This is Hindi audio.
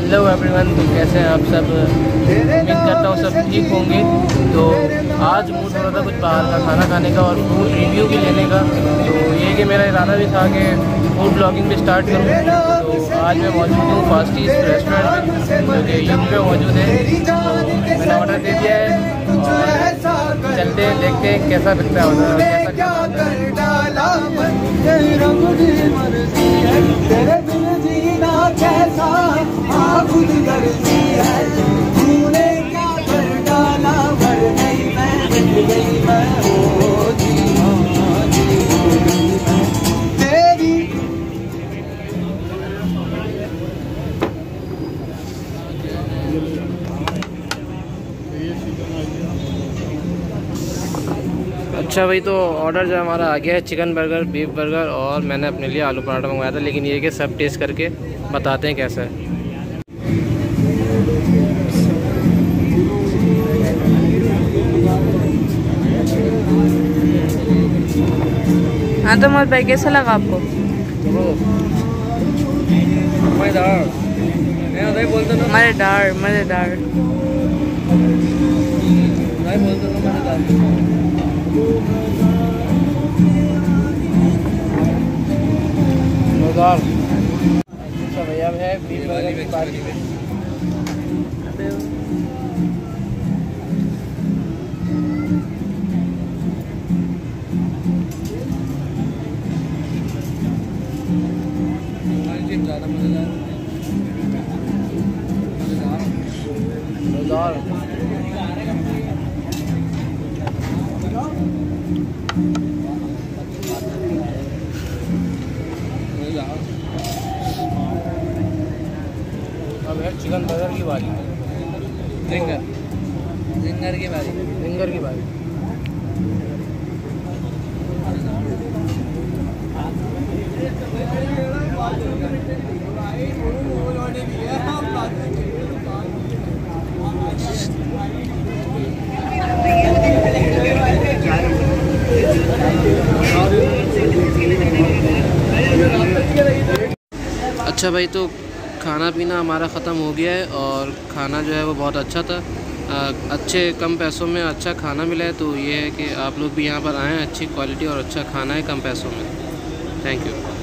हेलो एवरीवन, तो कैसे हैं आप सब। उम्मीद करता हूँ सब ठीक होंगे। तो आज मूड हो रहा था कुछ बाहर का खाना खाने का और फूड रिव्यू भी लेने का। तो ये कि मेरा इरादा भी था कि फूड ब्लॉगिंग भी स्टार्ट करूँ। तो आज मैं मौजूद हूँ फास्टीज रेस्टोरेंट में, जो कि यूपी पे मौजूद है। तो मैंने ऑर्डर दे दिया है और चलते हैं, देखते हैं कैसा लगता है अच्छा भाई, तो ऑर्डर जो हमारा आ गया है चिकन बर्गर, बीफ बर्गर और मैंने अपने लिए आलू पराठा मंगवाया था। लेकिन ये कि सब टेस्ट करके बताते हैं कैसा है। हाँ तो मोहम्मद भाई कैसा लगा आपको? मज़ेदार मज़ेदार। अच्छा भैया है बीफ बर्गर की पार्टी में। ज़्यादा मज़ेदार। अब है चिकन बर्गर की बारी, जिंगर की बारी। अच्छा भाई, तो खाना पीना हमारा ख़त्म हो गया है और खाना जो है वो बहुत अच्छा था। अच्छे कम पैसों में अच्छा खाना मिला है। तो ये है कि आप लोग भी यहाँ पर आएँ, अच्छी क्वालिटी और अच्छा खाना है कम पैसों में। Thank you.